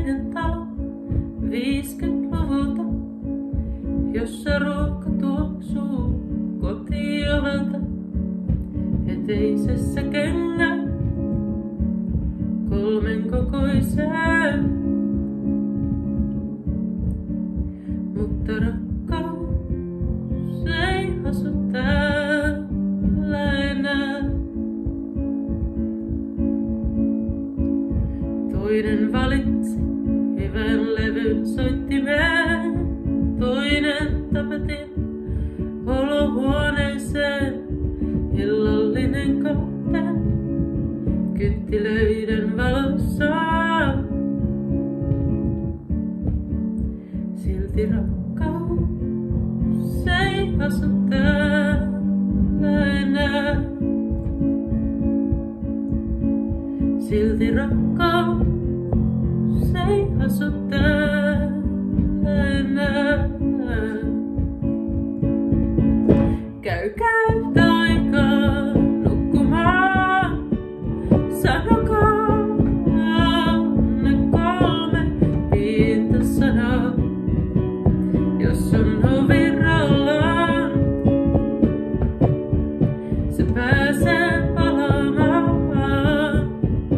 pienen talo 50-luvulta, jossa ruoka tuoksuu kotiovelta. Eteisessä kengä 3 kokoiseen, mutta rakkaus ei asu täällä enää. Toinen valitsi hyvän levyn soittimeen, toinen tapetin olohuoneeseen. Illallinen kahden kynttilöiden valossa, silti rakkaus ei asu täällä enää. Silti rakkaus ei asu täällä enää. Käykää yhtä aikaa nukkumaan, sanokaa ne 3 pientä sanaa. Jos on ovirrallaan, se pääsee palaamaan.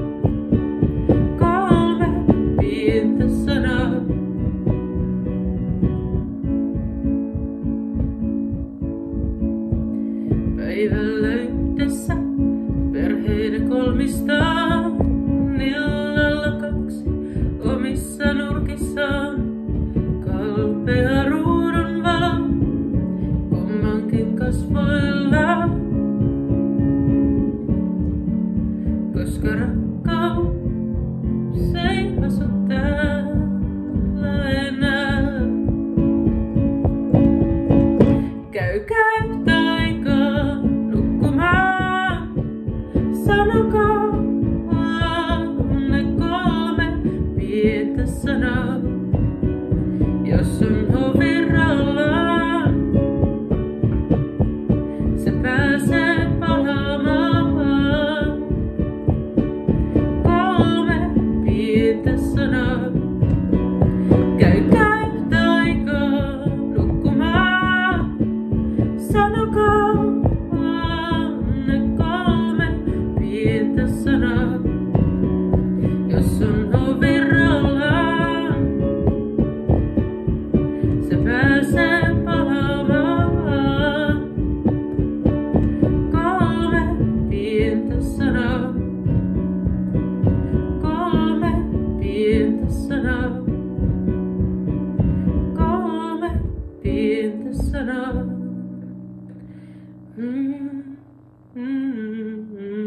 3 pientä sanaa. Päivällä yhdessä perheiden kolmistaan, illalla 2 omissa nurkissaan. Kalpea ruudun valo kummankin kasvoilla, koska rakkaus ei asu täällä enää. Käykää yhtä aikaa nukkumaan, sanokaa ne 3 pientä sanaa. Jos on ovirrallaan, se pääsee palaamaan. 3 pientä sanaa. Käykää yhtä aikaa nukkumaan, sanokaa ne 3 pientä sanaa. Jos on ovirrallaan, se pääsee palaamaan. 3 pientä sanaa. 3 pientä sanaa. 3 pientä sanaa.